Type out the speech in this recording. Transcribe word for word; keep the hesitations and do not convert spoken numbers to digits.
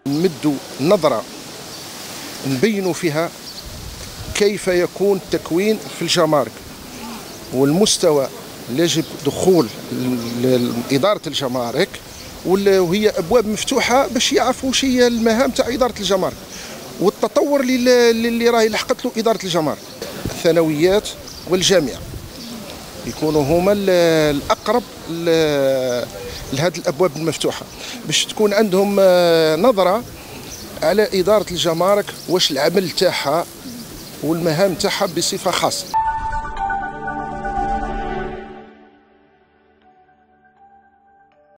نمدوا نظرة نبينوا فيها كيف يكون التكوين في الجمارك والمستوى اللي يجب دخول إدارة الجمارك، وهي أبواب مفتوحة باش يعرفوا واش هي المهام تاع إدارة الجمارك والتطور اللي اللي راهي لحقت له إدارة الجمارك. الثانويات والجامعة يكونوا هما الأقرب لهذه الأبواب المفتوحة باش تكون عندهم نظرة على إدارة الجمارك، واش العمل تاعها والمهام تاعها بصفة خاصة.